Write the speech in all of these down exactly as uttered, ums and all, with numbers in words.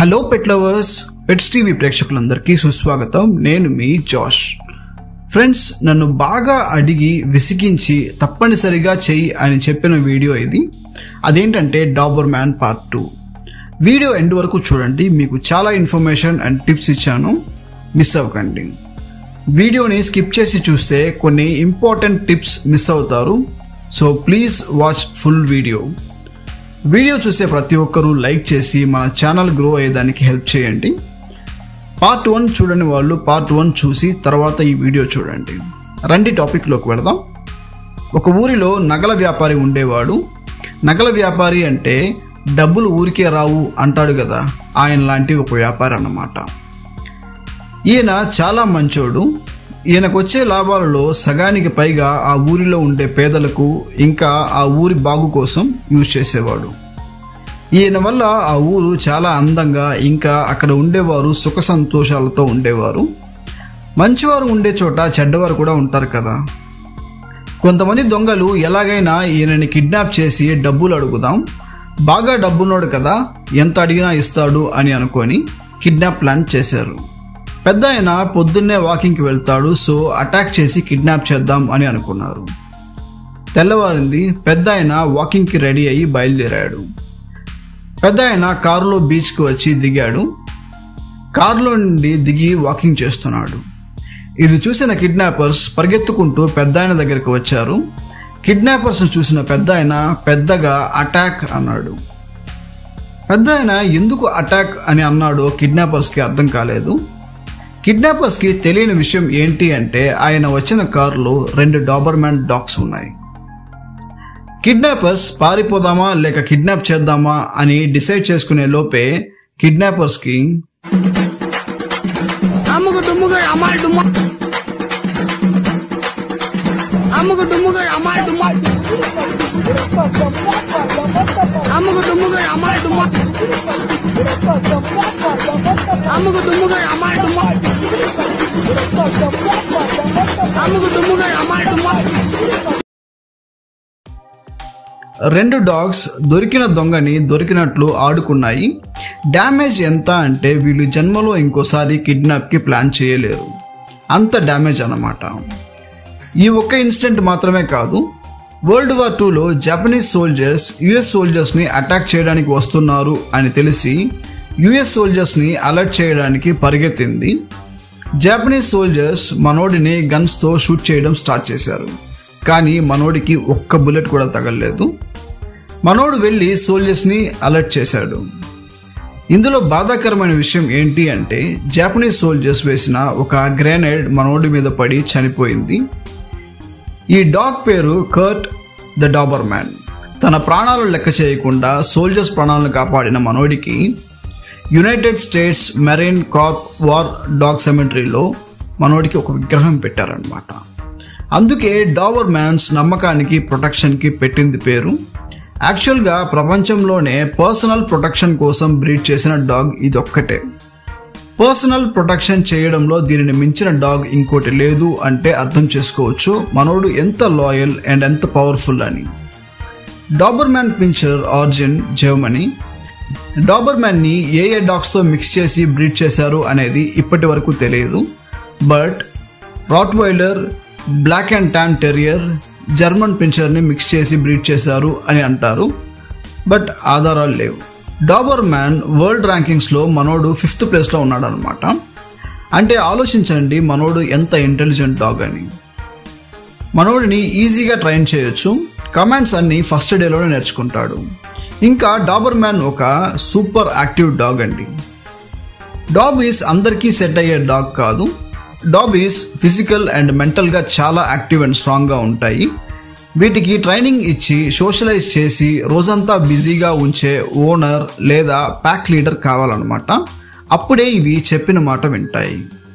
Hello pet lovers, pets TV ప్రేక్షకులందరికీ సుస్వాగతం. నేను మీ జోష్. ఫ్రెండ్స్, నన్ను బాగా అడిగి విసిగించి తప్పనిసరిగా చెయ్యి అని చెప్పిన వీడియో ఇది. అదేంటంటే Doberman part two. Video end వరకు చూడండి, మీకు చాలా ఇన్ఫర్మేషన్ అండ్ టిప్స్ ఇచ్చాను, మిస్ అవ్వకండి. వీడియోని స్కిప్ చేసి చూస్తే కొన్ని ఇంపార్టెంట్ టిప్స్ మిస్ అవుతారు. So please watch full video. Video చూసే ప్రతి ఒక్కరూ లైక్ చేసి మన ఛానల్ గ్రో అయ్యేదానికి హెల్ప్ చేయండి. పార్ట్ వన్ చూడని వాళ్ళు పార్ట్ వన్ చూసి తర్వాత ఈ వీడియో చూడండి. రండి టాపిక్లోకి వెళదాం. ఒక ఊరిలో నగల వ్యాపారి ఉండేవాడు. నగల వ్యాపారి అంటే డబ్బులు ఊరికే రావు అంటాడు కదా, ఆయన లాంటి ఒక వ్యాపారి అన్నమాట. ఈయన చాలా మంచోడు. ఈయనకు వచ్చే లాభాలలో సగానికి పైగా ఆ ఊరిలో ఉండే పేదలకు ఇంకా ఆ ఊరి బాగు కోసం యూజ్ చేసేవాడు. ఈయన వల్ల ఆ ఊరు చాలా అందంగా ఇంకా అక్కడ ఉండేవారు సుఖ సంతోషాలతో ఉండేవారు. మంచివారు ఉండే చోట చెడ్డవారు కూడా ఉంటారు కదా. కొంతమంది దొంగలు ఎలాగైనా ఈయనని కిడ్నాప్ చేసి డబ్బులు అడుగుదాం, బాగా డబ్బున్నోడు కదా, ఎంత అడిగినా ఇస్తాడు అని అనుకొని కిడ్నాప్ ప్లాన్ చేశారు. పెద్ద ఆయన పొద్దున్నే వాకింగ్కి వెళ్తాడు, సో అటాక్ చేసి కిడ్నాప్ చేద్దాం అని అనుకున్నారు. తెల్లవారింది. పెద్ద ఆయన వాకింగ్కి రెడీ అయ్యి బయలుదేరాడు. పెద్ద ఆయన కారులో బీచ్కి వచ్చి దిగాడు. కారులో నుండి దిగి వాకింగ్ చేస్తున్నాడు. ఇది చూసిన కిడ్నాపర్స్ పరిగెత్తుకుంటూ పెద్ద ఆయన దగ్గరికి వచ్చారు. కిడ్నాపర్స్ చూసిన పెద్ద ఆయన పెద్దగా అటాక్ అన్నాడు. పెద్ద ఆయన ఎందుకు అటాక్ అని అన్నాడో కిడ్నాపర్స్కి అర్థం కాలేదు. కిడ్నాపర్స్కి తెలియని విషయం ఏంటి అంటే ఆయన వచ్చిన కారులో రెండు డాబర్మ్యాన్ డాగ్స్ ఉన్నాయి. కిడ్నాపర్స్ పారిపోదామా లేక కిడ్నాప్ చేద్దామా అని డిసైడ్ చేసుకునే లోపే కిడ్నాపర్స్కి రెండు డాగ్స్ దొరికిన దొంగని దొరికినట్లు ఆడుకున్నాయి. డ్యామేజ్ ఎంత అంటే వీళ్ళు జన్మలో ఇంకోసారి కిడ్నాప్కి ప్లాన్ చేయలేరు, అంత డ్యామేజ్ అన్నమాట. ఈ ఒక్క ఇన్సిడెంట్ మాత్రమే కాదు, వరల్డ్ వార్ టూలో జపనీస్ సోల్జర్స్ యుఎస్ సోల్జర్స్ని అటాక్ చేయడానికి వస్తున్నారు అని తెలిసి యుఎస్ సోల్జర్స్ని అలర్ట్ చేయడానికి పరిగెత్తింది. జపనీస్ సోల్జర్స్ మనోడిని గన్స్తో షూట్ చేయడం స్టార్ట్ చేశారు, కానీ మనోడికి ఒక్క బుల్లెట్ కూడా తగలలేదు. మనోడు వెళ్ళి సోల్జర్స్ని అలర్ట్ చేశాడు. ఇందులో బాధాకరమైన విషయం ఏంటి అంటే జపనీస్ సోల్జర్స్ వేసిన ఒక గ్రెనేడ్ మనోడి మీద పడి చనిపోయింది. ఈ డాగ్ పేరు కర్ట్ ద డాబర్ మ్యాన్. తన ప్రాణాలు లెక్క చేయకుండా సోల్జర్స్ ప్రాణాలను కాపాడిన మనోడికి United States Marine Corps war dog సెమెటరీలో మనోడికి ఒక విగ్రహం పెట్టారనమాట. అందుకే డాబర్ మ్యాన్స్ నమ్మకానికి ప్రొటెక్షన్కి పెట్టింది పేరు. యాక్చువల్గా ప్రపంచంలోనే పర్సనల్ ప్రొటెక్షన్ కోసం బ్రీడ్ చేసిన డాగ్ ఇదొక్కటే. పర్సనల్ ప్రొటెక్షన్ చేయడంలో దీనిని మించిన డాగ్ ఇంకోటి లేదు అంటే అర్థం చేసుకోవచ్చు మనోడు ఎంత లాయల్ అండ్ ఎంత పవర్ఫుల్ అని. Doberman pinscher origin Germany. డాబర్ మ్యాన్ని ఏ ఏ డాగ్స్తో మిక్స్ చేసి బ్రీడ్ చేశారు అనేది ఇప్పటి వరకు తెలియదు. But Rottweiler, black and tan terrier, German పించర్ని మిక్స్ చేసి బ్రీడ్ చేశారు అని అంటారు, బట్ ఆధారాలు లేవు. డాబర్ మ్యాన్ వరల్డ్ ర్యాంకింగ్స్లో మనోడు ఫిఫ్త్ ప్లేస్లో ఉన్నాడు అనమాట. అంటే ఆలోచించండి మనోడు ఎంత ఇంటెలిజెంట్ డాగ్ అని. మనోడిని ఈజీగా ట్రైన్ చేయొచ్చు, కమాండ్స్ అన్ని ఫస్ట్ డేలోనే నేర్చుకుంటాడు. ఇంకా డాబర్ మ్యాన్ ఒక సూపర్ యాక్టివ్ డాగ్ అండి. డాబీస్ అందరికీ సెట్ అయ్యే డాగ్ కాదు. డాబీస్ ఫిజికల్ అండ్ మెంటల్గా చాలా యాక్టివ్ అండ్ స్ట్రాంగ్గా ఉంటాయి. వీటికి ట్రైనింగ్ ఇచ్చి సోషలైజ్ చేసి రోజంతా బిజీగా ఉంచే ఓనర్ లేదా ప్యాక్ లీడర్ కావాలన్నమాట. అప్పుడే ఇవి చెప్పిన మాట వింటాయి.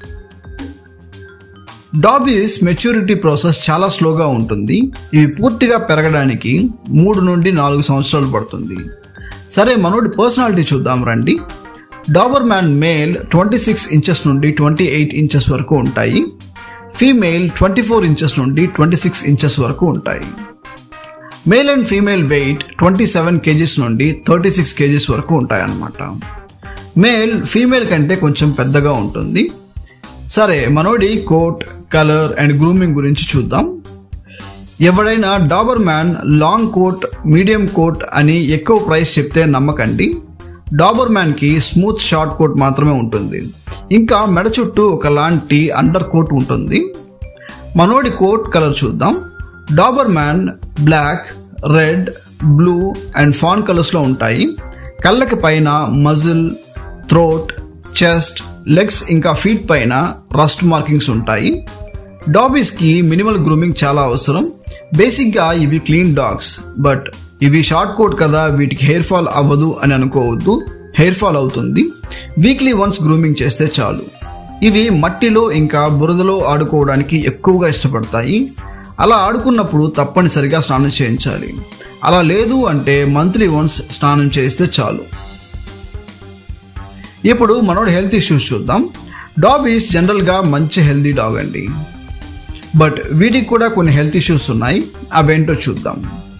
డాబీస్ మెచ్యూరిటీ ప్రాసెస్ చాలా స్లోగా ఉంటుంది. ఇవి పూర్తిగా పెరగడానికి మూడు నుండి నాలుగు సంవత్సరాలు పడుతుంది. సరే, మనోడి పర్సనాలిటీ చూద్దాం రండి. Doberman male twenty six inches నుండి ట్వంటీ ఎయిట్ ఇంచెస్ వరకు ఉంటాయి. ఫీమేల్ ట్వంటీ ఫోర్ ఇంచెస్ నుండి ట్వంటీ సిక్స్ ఇంచెస్ వరకు ఉంటాయి. Male and female weight twenty seven kgs నుండి థర్టీ సిక్స్ కేజీస్ వరకు ఉంటాయన్నమాట. మేల్ ఫీమేల్ కంటే కొంచెం పెద్దగా ఉంటుంది. సరే, మనోడి కోట్, కలర్ అండ్ గ్రూమింగ్ గురించి చూద్దాం. ఎవడైనా Doberman long coat, medium coat అని ఎక్కువ ప్రైస్ చెప్తే నమ్మకండి. డాబర్ మ్యాన్కి స్మూత్ షార్ట్ కోట్ మాత్రమే ఉంటుంది. ఇంకా మెడ చుట్టూ ఒకలాంటి అండర్ కోట్ ఉంటుంది. మనోడి కోట్ కలర్ చూద్దాం. Doberman black, red, blue and fawn కలర్స్లో ఉంటాయి. కళ్ళకి పైన మజిల్, థ్రోట్, చెస్ట్, లెగ్స్ ఇంకా ఫీట్ పైన రస్ట్ మార్కింగ్స్ ఉంటాయి. డాబీస్కి మినిమల్ గ్రూమింగ్ చాలా అవసరం. బేసిక్గా ఇవి క్లీన్ డాగ్స్, బట్ ఇవి షార్ట్ కోట్ కదా, వీటికి హెయిర్ ఫాల్ అవ్వదు అని అనుకోవద్దు. హెయిర్ ఫాల్ అవుతుంది. వీక్లీ వన్స్ గ్రూమింగ్ చేస్తే చాలు. ఇవి మట్టిలో ఇంకా బురదలో ఆడుకోవడానికి ఎక్కువగా ఇష్టపడతాయి. అలా ఆడుకున్నప్పుడు తప్పనిసరిగా స్నానం చేయించాలి. అలా లేదు అంటే మంత్లీ వన్స్ స్నానం చేస్తే చాలు. ఇప్పుడు మనోడి హెల్త్ ఇష్యూస్ చూద్దాం. డాబీస్ జనరల్గా మంచి హెల్తీ డాగ్ అండి, బట్ వీటికి కూడా కొన్ని హెల్త్ ఇష్యూస్ ఉన్నాయి. అవేంటో చూద్దాం.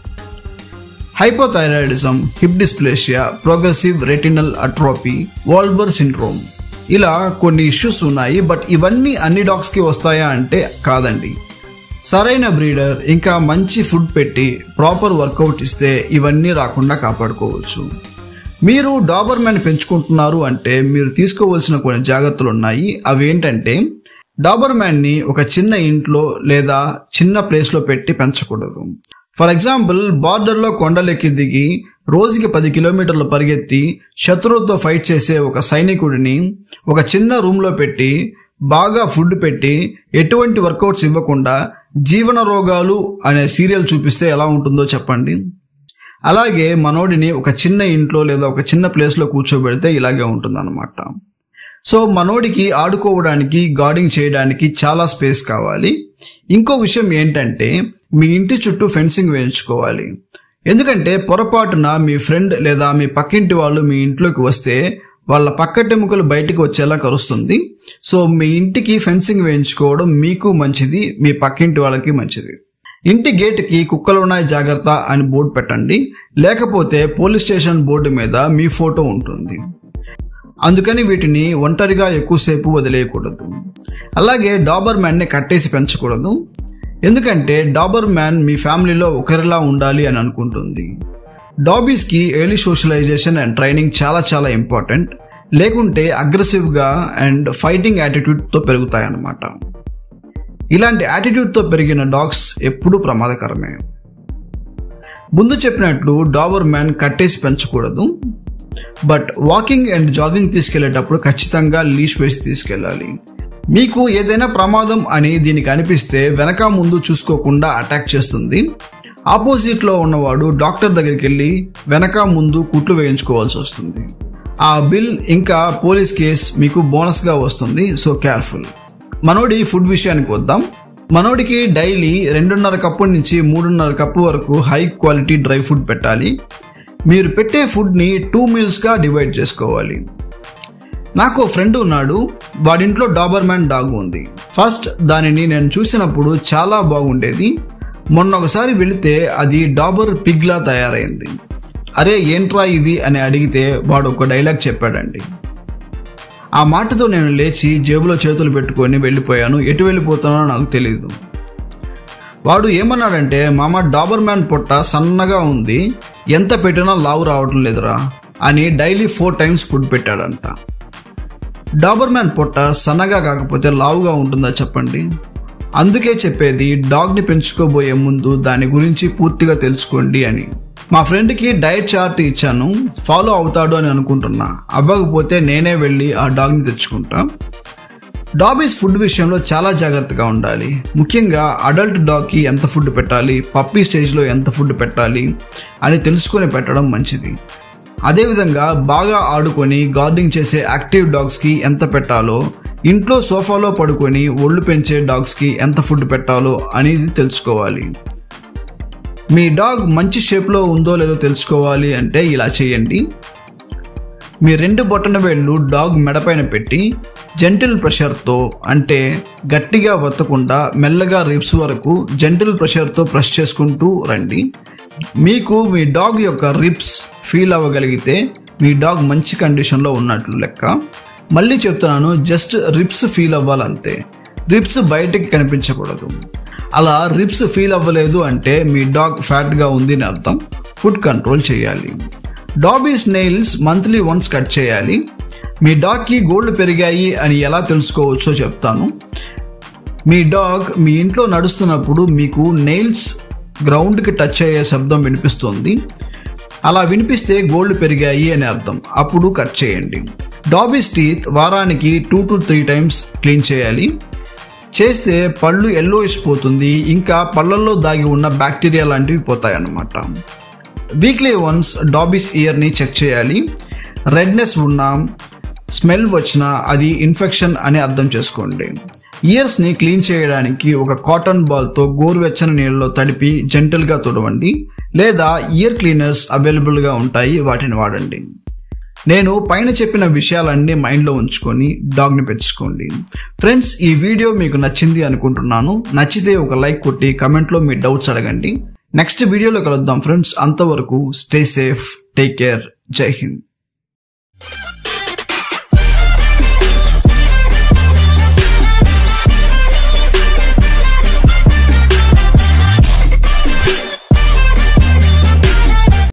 Hypothyroidism, hip dysplasia, progressive retinal atrophy, wobbler syndrome, ఇలా కొన్ని ఇష్యూస్ ఉన్నాయి. బట్ ఇవన్నీ అన్ని డాగ్స్కి వస్తాయా అంటే కాదండి. సరైన బ్రీడర్ ఇంకా మంచి ఫుడ్ పెట్టి ప్రాపర్ వర్కౌట్ ఇస్తే ఇవన్నీ రాకుండా కాపాడుకోవచ్చు. మీరు డాబర్ మ్యాన్ పెంచుకుంటున్నారు అంటే మీరు తీసుకోవాల్సిన కొన్ని జాగ్రత్తలు ఉన్నాయి. అవి ఏంటంటే, డాబర్ మ్యాన్ని ఒక చిన్న ఇంట్లో లేదా చిన్న ప్లేస్లో పెట్టి పెంచకూడదు. ఫర్ ఎగ్జాంపుల్, బార్డర్లో కొండలెక్కి దిగి రోజుకి పది కిలోమీటర్లు పరిగెత్తి శత్రువుతో ఫైట్ చేసే ఒక సైనికుడిని ఒక చిన్న రూమ్లో పెట్టి బాగా ఫుడ్ పెట్టి ఎటువంటి వర్కౌట్స్ ఇవ్వకుండా జీవన రోగాలు అనే సీరియల్ చూపిస్తే ఎలా ఉంటుందో చెప్పండి. అలాగే మనోడిని ఒక చిన్న ఇంట్లో లేదా ఒక చిన్న ప్లేస్లో కూర్చోబెడితే ఇలాగే ఉంటుందన్నమాట. సో మనోడికి ఆడుకోవడానికి, గార్డింగ్ చేయడానికి చాలా స్పేస్ కావాలి. ఇంకో విషయం ఏంటంటే, మీ ఇంటి చుట్టూ ఫెన్సింగ్ వేయించుకోవాలి. ఎందుకంటే పొరపాటున మీ ఫ్రెండ్ లేదా మీ పక్కింటి వాళ్ళు మీ ఇంట్లోకి వస్తే వాళ్ళ పక్కటెముకలు బయటికి వచ్చేలా కరుస్తుంది. సో మీ ఇంటికి ఫెన్సింగ్ వేయించుకోవడం మీకు మంచిది, మీ పక్కింటి వాళ్ళకి మంచిది. ఇంటి గేట్కి కుక్కలున్నాయి జాగ్రత్త అని బోర్డు పెట్టండి. లేకపోతే పోలీస్ స్టేషన్ బోర్డు మీద మీ ఫోటో ఉంటుంది. అందుకని వీటిని ఒంటరిగా ఎక్కువసేపు వదిలేయకూడదు. అలాగే డాబర్ మ్యాన్ని కట్టేసి పెంచకూడదు. ఎందుకంటే డాబర్ మ్యాన్ మీ ఫ్యామిలీలో ఒకరిలా ఉండాలి అని అనుకుంటుంది. డాబీస్కి ఎర్లీ సోషలైజేషన్ అండ్ ట్రైనింగ్ చాలా చాలా ఇంపార్టెంట్. లేకుంటే అగ్రెసివ్గా అండ్ ఫైటింగ్ యాటిట్యూడ్తో పెరుగుతాయన్నమాట. ఇలాంటి యాటిట్యూడ్తో పెరిగిన డాగ్స్ ఎప్పుడూ ప్రమాదకరమే. ముందు చెప్పినట్లు డాబర్ మ్యాన్ కట్టేసి పెంచకూడదు. బట్ వాకింగ్ అండ్ జాగింగ్ తీసుకెళ్లేటప్పుడు ఖచ్చితంగా లీష్ వేసి తీసుకెళ్ళాలి. మీకు ఏదైనా ప్రమాదం అని దీనికి అనిపిస్తే వెనక ముందు చూసుకోకుండా అటాక్ చేస్తుంది. ఆపోజిట్లో ఉన్నవాడు డాక్టర్ దగ్గరికి వెళ్ళి వెనక ముందు కుట్లు వేయించుకోవాల్సి వస్తుంది. ఆ బిల్ ఇంకా పోలీస్ కేస్ మీకు బోనస్గా వస్తుంది. So careful. మనోడి ఫుడ్ విషయానికి వద్దాం. మనోడికి డైలీ రెండున్నర కప్పు నుంచి మూడున్నర కప్పు వరకు హై క్వాలిటీ డ్రై ఫుడ్ పెట్టాలి. మీరు పెట్టే ఫుడ్ని టూ మీల్స్గా డివైడ్ చేసుకోవాలి. నాకు ఫ్రెండ్ ఉన్నాడు, వాడింట్లో డాబర్ మ్యాన్ డాగ్ ఉంది. ఫస్ట్ దానిని నేను చూసినప్పుడు చాలా బాగుండేది. మొన్న ఒకసారి వెళితే అది డాబర్ పిగ్లా తయారైంది. అరే ఏంట్రా ఇది అని అడిగితే వాడు ఒక డైలాగ్ చెప్పాడండి. ఆ మాటతో నేను లేచి జేబులో చేతులు పెట్టుకొని వెళ్ళిపోయాను. ఎటు వెళ్ళిపోతానో నాకు తెలియదు. వాడు ఏమన్నాడంటే, మామ డాబర్ మ్యాన్ పొట్ట సన్నగా ఉంది, ఎంత పెట్టినా లావు రావటం లేదురా అని డైలీ ఫోర్ టైమ్స్ ఫుడ్ పెట్టాడంట. డాబర్ మ్యాన్ పొట్ట సన్నగా కాకపోతే లావుగా ఉంటుందా చెప్పండి? అందుకే చెప్పేది డాగ్ని పెంచుకోబోయే ముందు దాని గురించి పూర్తిగా తెలుసుకోండి అని. మా ఫ్రెండ్కి డైట్ చార్ట్ ఇచ్చాను, ఫాలో అవుతాడు అని అనుకుంటున్నా. అవ్వకపోతే నేనే వెళ్ళి ఆ డాగ్ని తెచ్చుకుంటా. డాబీస్ ఫుడ్ విషయంలో చాలా జాగ్రత్తగా ఉండాలి. ముఖ్యంగా అడల్ట్ డాగ్కి ఎంత ఫుడ్ పెట్టాలి, పప్పీ స్టేజ్లో ఎంత ఫుడ్ పెట్టాలి అని తెలుసుకొని పెట్టడం మంచిది. అదేవిధంగా బాగా ఆడుకొని గార్డింగ్ చేసే యాక్టివ్ డాగ్స్కి ఎంత పెట్టాలో, ఇంట్లో సోఫాలో పడుకొని ఒళ్ళు పెంచే డాగ్స్కి ఎంత ఫుడ్ పెట్టాలో అనేది తెలుసుకోవాలి. మీ డాగ్ మంచి షేప్లో ఉందో లేదో తెలుసుకోవాలి అంటే ఇలా చేయండి. మీ రెండు బొటన వేళ్ళు డాగ్ మెడపైన పెట్టి జెంటిల్ ప్రెషర్తో, అంటే గట్టిగా వత్తకుండా మెల్లగా రిబ్స్ వరకు జెంటిల్ ప్రెషర్తో ప్రెస్ చేసుకుంటూ రండి. మీకు మీ డాగ్ యొక్క రిబ్స్ ఫీల్ అవ్వగలిగితే మీ డాగ్ మంచి కండిషన్లో ఉన్నట్లు లెక్క. మళ్ళీ చెప్తున్నాను, జస్ట్ రిప్స్ ఫీల్ అవ్వాలంతే, రిప్స్ బయటికి కనిపించకూడదు. అలా రిప్స్ ఫీల్ అవ్వలేదు అంటే మీ డాగ్ ఫ్యాట్గా ఉంది అని అర్థం. ఫుడ్ కంట్రోల్ చేయాలి. Dobby's nails monthly once cut చేయాలి. మీ డాగ్కి గోళ్ళు పెరిగాయి అని ఎలా తెలుసుకోవచ్చో చెప్తాను. మీ డాగ్ మీ ఇంట్లో నడుస్తున్నప్పుడు మీకు నెయిల్స్ గ్రౌండ్కి టచ్ అయ్యే శబ్దం వినిపిస్తుంది. అలా వినిపిస్తే గోళ్ళు పెరిగాయి అని అర్థం. అప్పుడు కట్ చేయండి. డాబీస్ టీత్ వారానికి two to three times clean చేయాలి. చేస్తే పళ్ళు ఎల్లోయిష్ పోతుంది, ఇంకా పళ్ళల్లో దాగి ఉన్న బ్యాక్టీరియా లాంటివి పోతాయి అన్నమాట. వీక్లీ వన్స్ డాబీస్ ఇయర్ని చెక్ చేయాలి. రెడ్నెస్ ఉన్నా, స్మెల్ వచ్చినా అది ఇన్ఫెక్షన్ అని అర్థం చేసుకోండి. ఇయర్స్ని క్లీన్ చేయడానికి ఒక కాటన్ బాల్తో గోరువెచ్చని నీళ్ళలో తడిపి జెంటల్గా తుడవండి, లేదా ఇయర్ క్లీనర్స్ అవైలబుల్గా ఉంటాయి, వాటిని వాడండి. నేను పైన చెప్పిన విషయాలన్నీ మైండ్లో ఉంచుకొని డాగ్ని పెంచుకోండి. ఫ్రెండ్స్, ఈ వీడియో మీకు నచ్చింది అనుకుంటున్నాను. నచ్చితే ఒక లైక్ కొట్టి కమెంట్లో మీ డౌట్స్ అడగండి. నెక్స్ట్ వీడియోలో కలుద్దాం ఫ్రెండ్స్. అంతవరకు స్టే సేఫ్, టేక్ కేర్, జై హింద్.